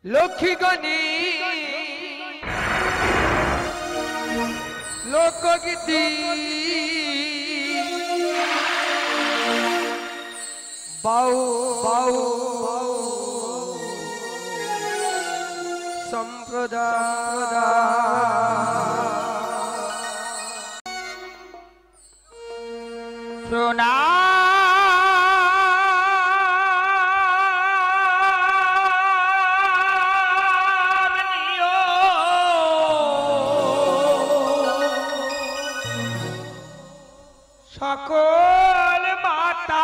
লক্ষ্মী গণী লোকগীতি বাউ বাউ সম্প্রদায় প্রণাম সকল মাতা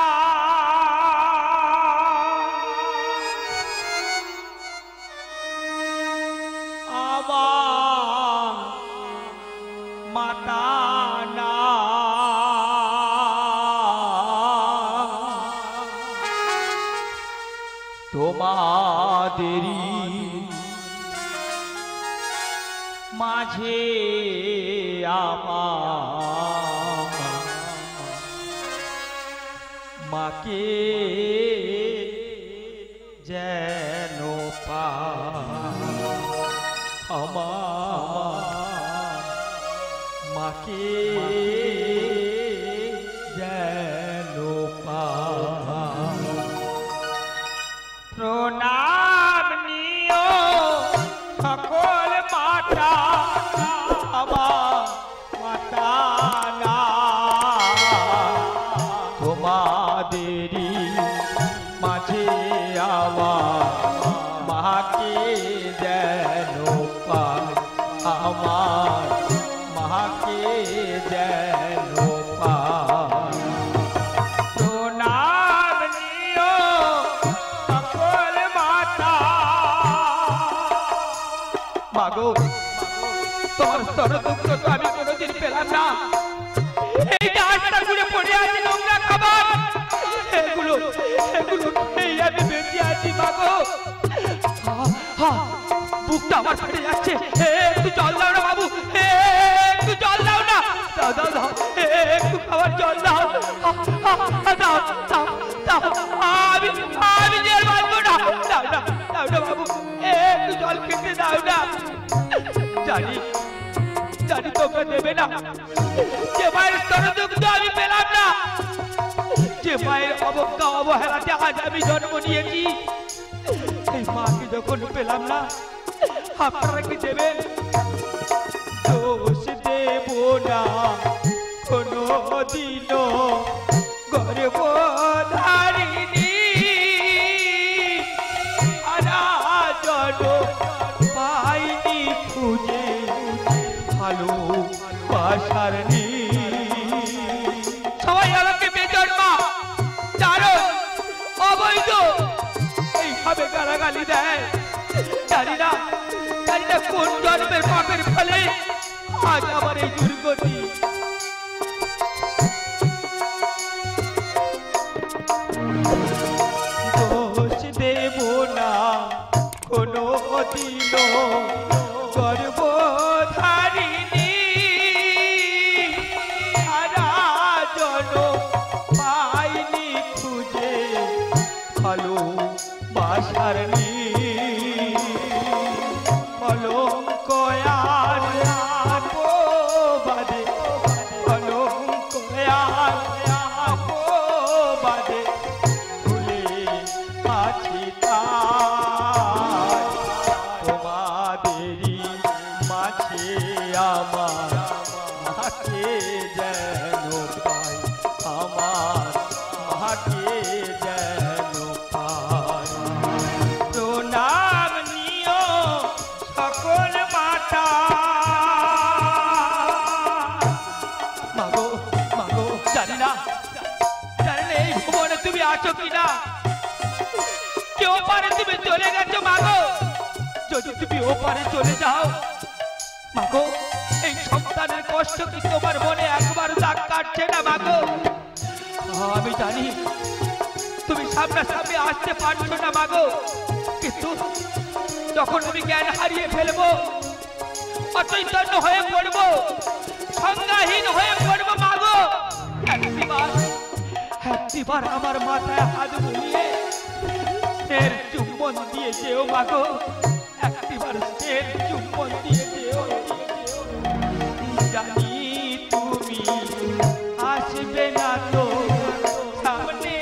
আমার মাতা না তোমাদেরই মাঝে আমার মাকে যেন আমার মাকে যেন প্রণাম নিও সকল মাতা আমার মাতা না তোমাদেরই মাঝে আমার মাকে যেন পাই আমার মাকে যেন পাই প্রণাম নিও সকল মাতা মাগো তোমার স্তর দুঃখ তো আমি কোনোদিন পেলাম না। এই যে আটটা ঘুরে পড়ে আছে নোংরা খাবার এগুলো খেয়ে আমি বেঁচে আছি মাগো। বুকটা আমার ফেটে যাচ্ছে, একটু জল দাও না বাবু, একটু জল দাও না, দাও দাও দাও একটু খাবার জল দাও, দাও দাও দাও আমি জেল বাঁধবো না, দাও না দাও না বাবু একটু জল খেতে দাও না। জানি জানি তোমরা দেবে না, যে মায়ের স্তরদুগ্ধ আমি পেলাম না, যে মায়ের অবজ্ঞা অবহেলাতে আজ আমি জন্ম নিয়েছি, এই মাকে যখন পেলাম না আপনারা কি দেবেন? দোষ দেব না কোনো দিনও গর্ভধারিণী আরা জন পাইনি খুঁজে ভালো বাসার নি সবাই আমাকে বেজন্মা জানো অবৈধ এইভাবে গালাগালি দেয়। জানি না কোন জন্মের পাপের ফলে আজ আমার এই দুর্গতি। দোষ দেব না কোনো দিনও গর্ভধারিণী সারা জন পাইনি খুঁজে ভালো বাসার নি কলঙ্ক আর বাদে কলঙ্ক আর বাদে ভুলে আছি তোমাদেরই মাঝে আমার মাকে যেন পাই আমার মাকে যেন পাই প্রণাম নিও সকল মাতা। মাগো মাগো জানি না এই ভুবনে তুমি আছো কিনা, কেউ পারে তুমি চলে গেছো মাগো, যদি তুমি ও পারে চলে যাও মাগো এই সন্তানের কষ্ট কি তোমার মনে একবার দাগ কাটছে না মাগো? আমি জানি তুমি সামনাসামনি আসতে পারছো না মাগো, কিন্তু যখন তুমি জ্ঞান হারিয়ে ফেলবো, অচৈতন্য হয়ে পড়বো, সংজ্ঞাহীন হয়ে পড়বো মাগো, একবার আমার মাথায় হাত বুলিয়ে এর চুম্বন চুম্বন দিয়ে যেও মাগো, একটিবার শেষ চুম্বন দিয়ে যেও। জানি তুমি আসবে না তো সামনে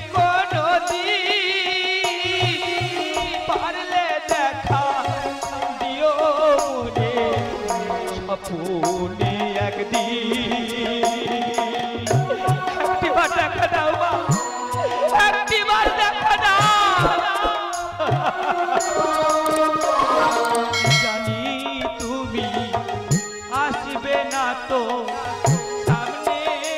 কোনদিন, পারলে দেখা দিও মনে স্বপ্নে একদিন। একটিবার দেখা দাও মা, একটিবার দেখা দাও। জানি তুমি আসবে না তো সামনে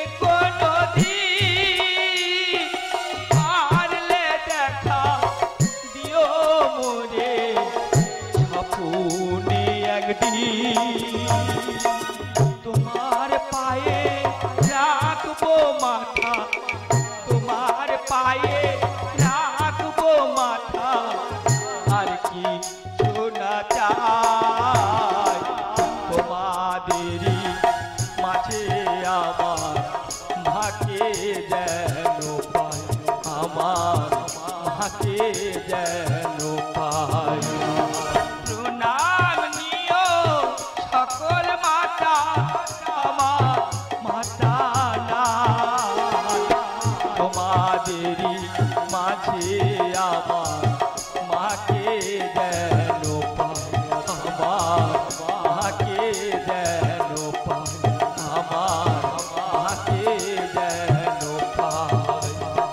কোনদিন, পারলে দেখা দিও মোরে স্বপ্নে একদিন। তোমার পায়ে রাখবো মাথা, তোমার পায়ে রাখবো মাথা, আর কি শোনা চাই তোমাদেরই মাঝে আমার মাকে যেন পাই, আমার মাকে যেন পাই। প্রণাম নিও সকল মাতা, আমার মাতা নাই, তোমাদেরই মাঝে আমার মাকে যেন পাই, আমার মাকে যেন পাই, আমার মাকে যেন পাই।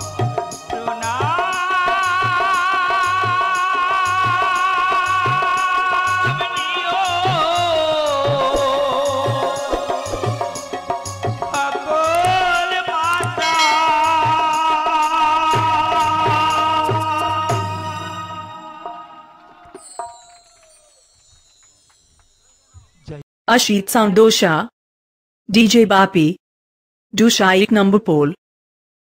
প্রণাম নিও সকল মাতা। Ashit Sound Dosha DJ Bapi Dosha 1 number pole